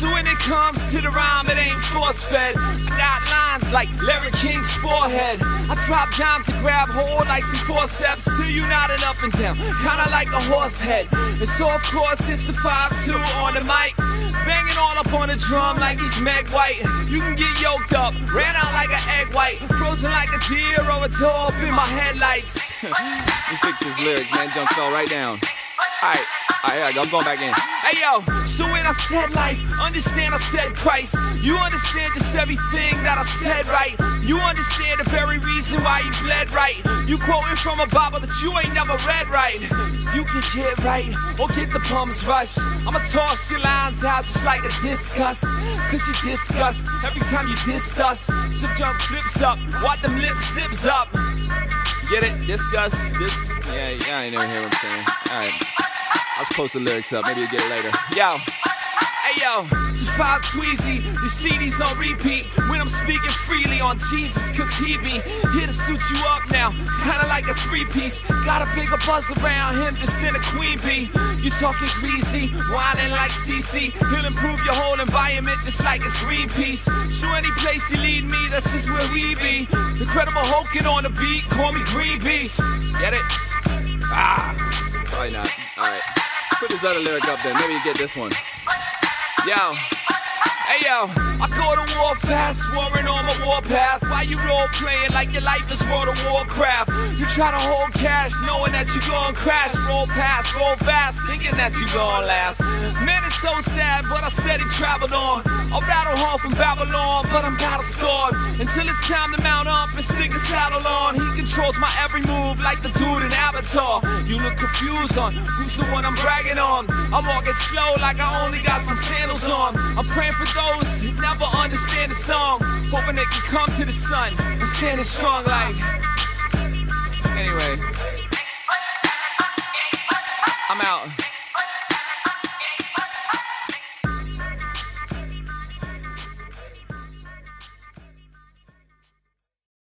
So when it comes to the rhyme, it ain't force-fed. I got lines like Larry King's forehead. I drop dimes and grab hold like some forceps. Till you nodding up and down, kinda like a horse head. And so of course it's the 5-2 on the mic, banging all up on the drum like he's Meg White. You can get yoked up, ran out like an egg white, frozen like a deer or a toe up in my headlights. He fixed his lyrics, man. Junk fell right down. Alright, I'm going back in. Hey yo, so when I said life, understand I said Christ. You understand just everything that I said, right? You understand the very reason why he bled, right? You quoting from a Bible that you ain't never read, right? You can get right, or get the bums rush. I'ma toss your lines out just like a discuss. Cause you discuss every time you diss us. So jump flips up, watch them lips zips up. Get it? Discuss, this. Yeah, I ain't never hear what I'm saying. Alright. I'll post the lyrics up, maybe you'll get it later. Yo, hey yo, it's 5 Tweezy. The CD's on repeat when I'm speaking freely on Jesus, cause he be here to suit you up now, kinda like a 3-piece. Got a bigger buzz around him just than a queen bee. You talking greasy, whining like CC. He'll improve your whole environment just like it's Greenpeace. So any place you lead me, that's just where we be. Incredible Hulkin on the beat, call me Green Beast. Get it? Probably not. Alright. Put this other lyric up there. Maybe you get this one. Yo. Hey yo, I go to war fast, warring on my warpath. Why you role playing like your life is World of Warcraft? You try to hold cash, knowing that you gon' crash. Roll past, roll fast, thinking that you gon' last. Man, it's so sad, but I steady traveled on. I'll battle hard from Babylon, but I'm battle scarred. Until it's time to mount up and stick a saddle on. He controls my every move like the dude in Avatar. You look confused on who's the one I'm bragging on. I'm walking slow like I only got some sandals on. I'm praying for those that never understand the song, hoping they can come to the sun. I'm standing strong like. Anyway, I'm out.